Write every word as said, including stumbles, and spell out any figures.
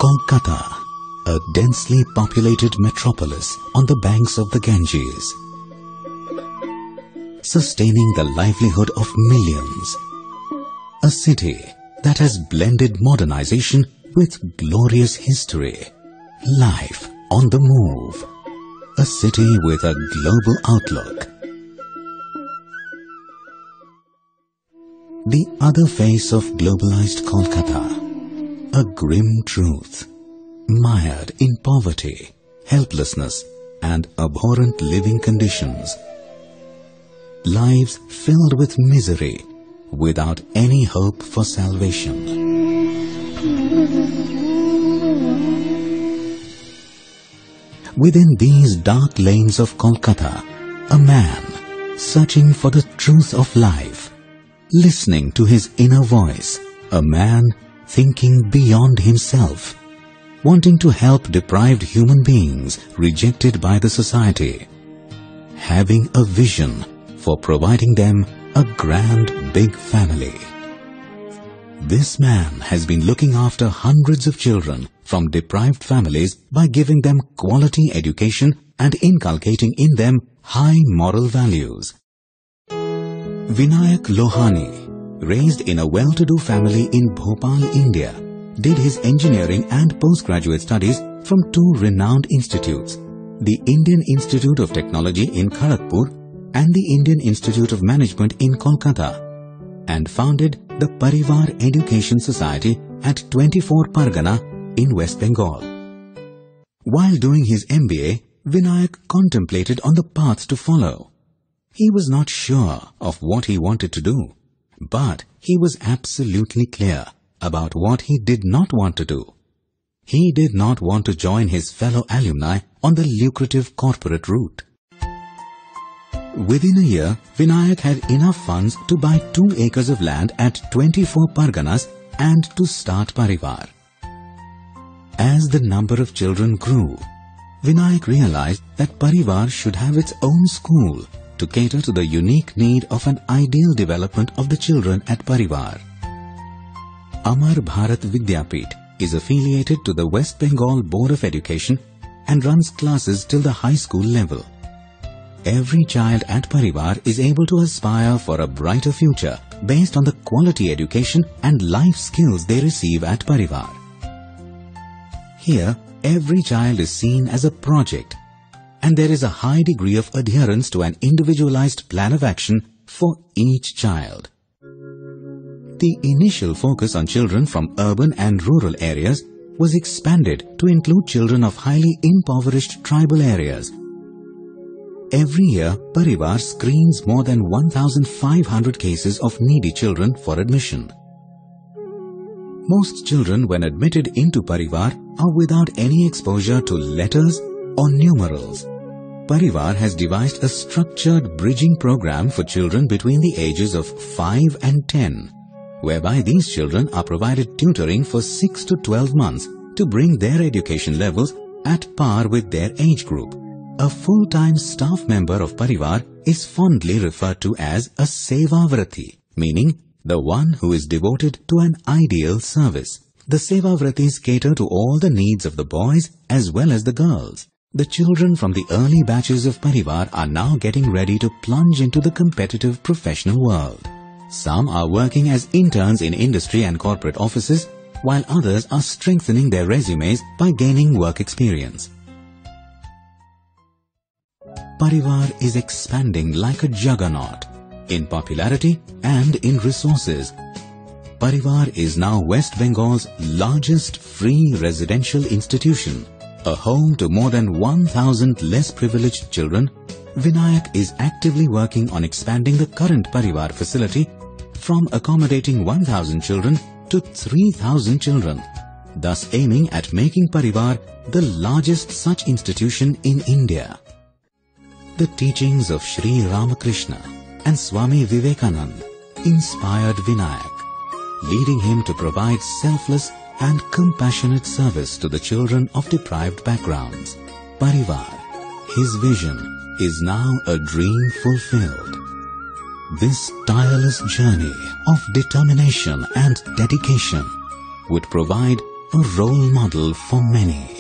Kolkata, a densely populated metropolis on the banks of the Ganges, sustaining the livelihood of millions. A city that has blended modernization with glorious history. Life on the move. A city with a global outlook. The other face of globalized Kolkata. A grim truth. Mired in poverty, helplessness and abhorrent living conditions. Lives filled with misery, without any hope for salvation. Within these dark lanes of Kolkata, a man searching for the truth of life, listening to his inner voice, a man thinking beyond himself, wanting to help deprived human beings rejected by the society, having a vision for providing them a grand big family. This man has been looking after hundreds of children from deprived families by giving them quality education and inculcating in them high moral values. Vinayak Lohani, raised in a well-to-do family in Bhopal, India, did his engineering and postgraduate studies from two renowned institutes, the Indian Institute of Technology in Kharagpur and the Indian Institute of Management in Kolkata, and founded the Parivaar Education Society at twenty-four Pargana in West Bengal. While doing his M B A, Vinayak contemplated on the path to follow. He was not sure of what he wanted to do, but he was absolutely clear about what he did not want to do. He did not want to join his fellow alumni on the lucrative corporate route. Within a year, Vinayak had enough funds to buy two acres of land at twenty-four Parganas and to start Parivaar. As the number of children grew, Vinayak realized that Parivaar should have its own school to cater to the unique need of an ideal development of the children at Parivaar. Amar Bharat Vidyapit is affiliated to the West Bengal Board of Education and runs classes till the high school level. Every child at Parivaar is able to aspire for a brighter future based on the quality education and life skills they receive at Parivaar. Here, every child is seen as a project, and there is a high degree of adherence to an individualized plan of action for each child. The initial focus on children from urban and rural areas was expanded to include children of highly impoverished tribal areas. Every year, Parivaar screens more than one thousand five hundred cases of needy children for admission. Most children, when admitted into Parivaar, are without any exposure to letters or numerals. Parivaar has devised a structured bridging program for children between the ages of five and ten, whereby these children are provided tutoring for six to twelve months to bring their education levels at par with their age group. A full-time staff member of Parivaar is fondly referred to as a Sevavrati, meaning the one who is devoted to an ideal service. The Sevavratis cater to all the needs of the boys as well as the girls. The children from the early batches of Parivaar are now getting ready to plunge into the competitive professional world. Some are working as interns in industry and corporate offices, while others are strengthening their resumes by gaining work experience. Parivaar is expanding like a juggernaut in popularity and in resources. Parivaar is now West Bengal's largest free residential institution, a home to more than one thousand less privileged children. Vinayak is actively working on expanding the current Parivaar facility from accommodating one thousand children to three thousand children, thus aiming at making Parivaar the largest such institution in India. The teachings of Sri Ramakrishna and Swami Vivekananda inspired Vinayak, leading him to provide selfless and compassionate service to the children of deprived backgrounds. Parivaar, his vision, is now a dream fulfilled. This tireless journey of determination and dedication would provide a role model for many.